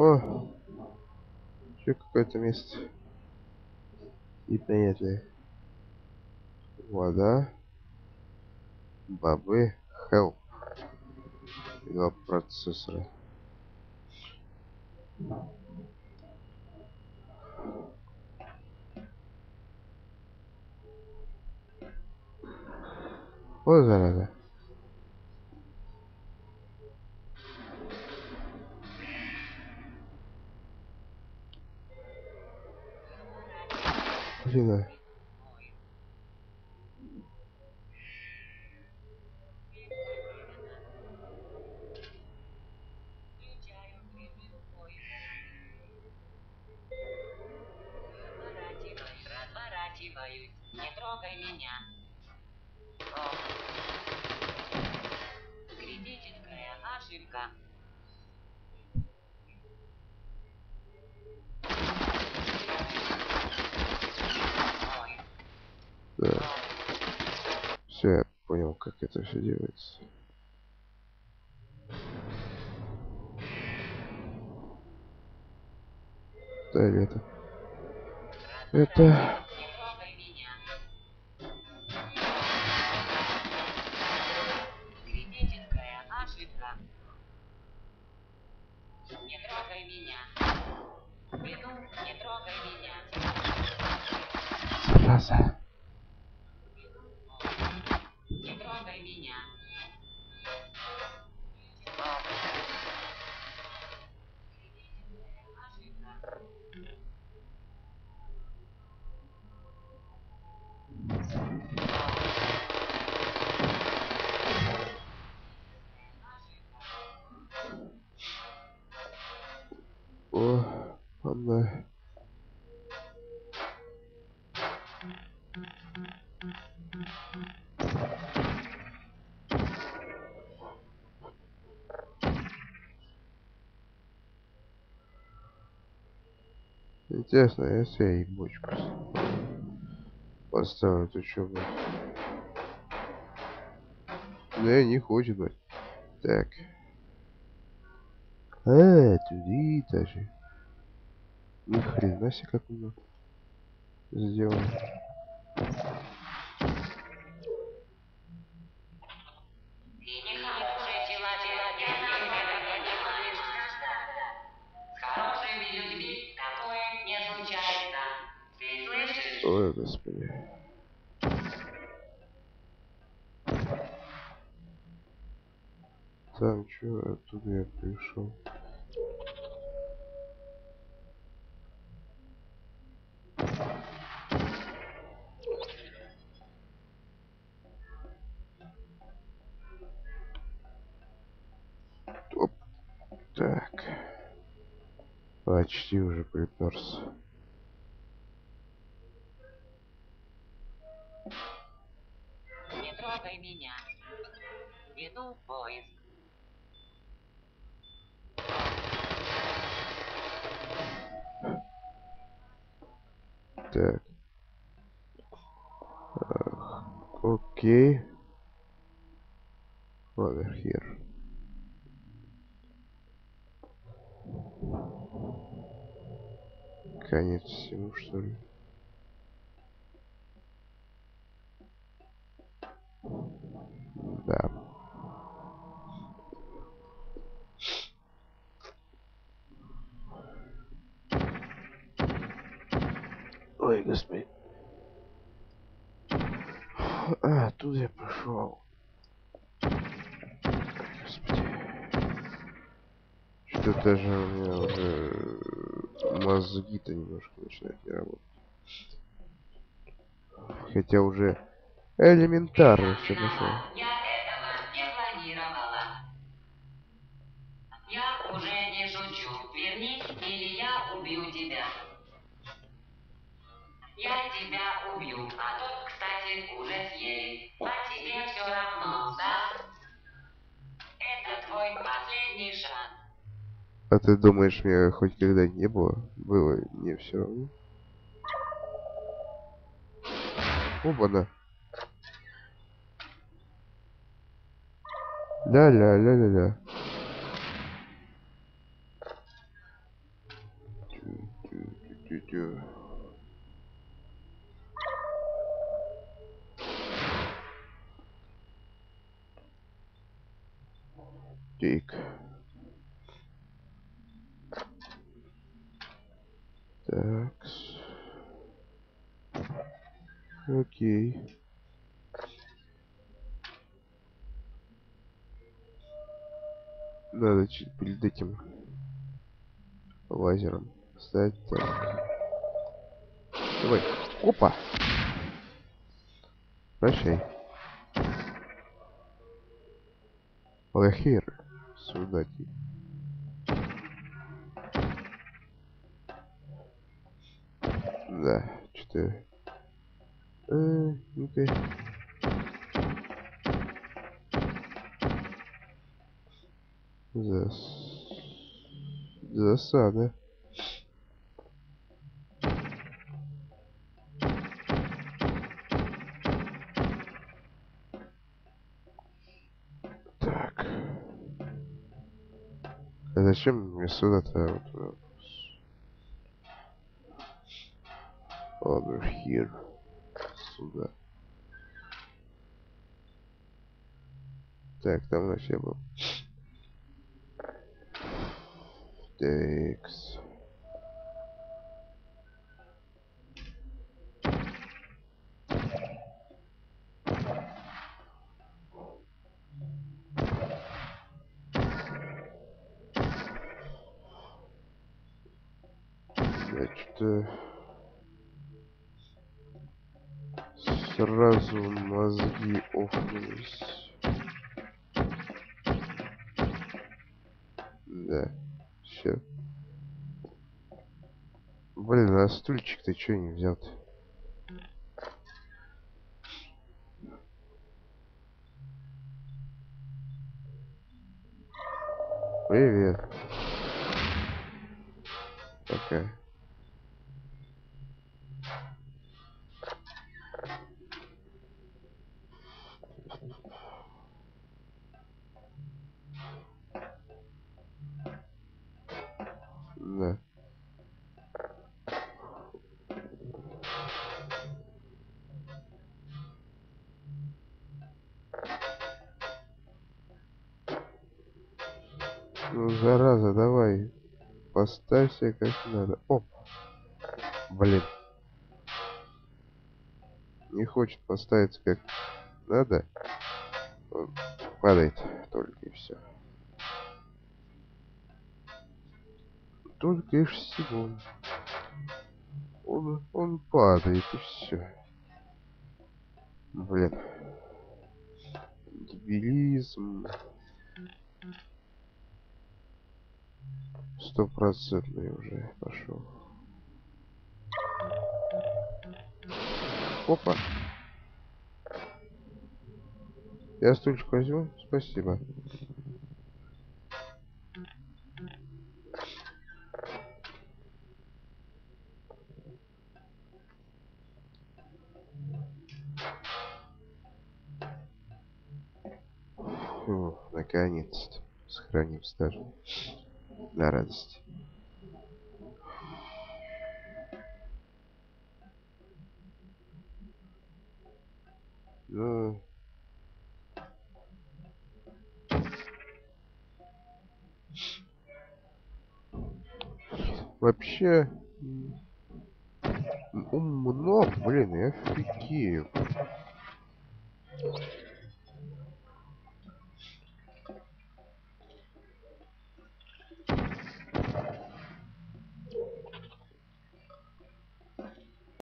О, еще какое-то место. И понятно. Вода. Бобы. Help. Два процессора. Вот зараза. Блин. Разворачиваюсь, не трогай меня. О. Критическая ошибка. Ой. Да. Все, я понял, как это все делается. Да, или это? Это... Не трогай меня. Критическая ошибка. Не трогай меня. Иду, не трогай меня. Зараза. Не трогай меня. О, она... Интересно, если я и бочку поставлю, то что будет? Да, не хочет быть. Так. Туди даже. Ни хрена себе, как много сделано. Ты не хороший человек, я это понимаешь. С хорошими людьми такое не случается. Ты слышишь? Ой, господи. Там что, оттуда я пришел. Оп. Так. Почти уже приперся. Не трогай меня. Веду поиск. Так. Окей. Over here. Конец всему, что ли? Да. Ой, господи. Тут я пошел. Господи. Что даже у меня уже мозги-то немножко начинают не работать. Хотя уже элементарно все пошло. Я этого не планировала. Я уже не шучу. Вернись, или я убью тебя. Я тебя убью, а тот, кстати, уже съели. А тебе все равно, да? Это твой последний шанс. А ты думаешь, мне хоть когда не было? Было не все равно. Оба-на. Ля-ля-ля-ля-ля. Так. Так. Окей. Надо чуть перед этим лазером встать. Так. Давай. Опа! Прощай. Лохер. Судати. Да, что-то... Ну-ка. Засада. Так. А зачем мне сюда-то? Over here. Сюда. Так, там вообще был. Такс. Значит, сразу мозги офнулись. Да. Все. Блин, а стульчик ты чё не взял-то? Привет. Пока. Да. Ну, зараза, давай. Поставься как надо. Оп. Блин. Не хочет поставиться как надо. Он падает только и все. Только и всего. Он падает и все. Блин. Дебилизм. Стопроцентный уже пошел. Опа. Я стульчик возьму? Спасибо. Фу, наконец-то. Сохраним даже. На радость. Ну... Вообще... Умно, блин, я офигею.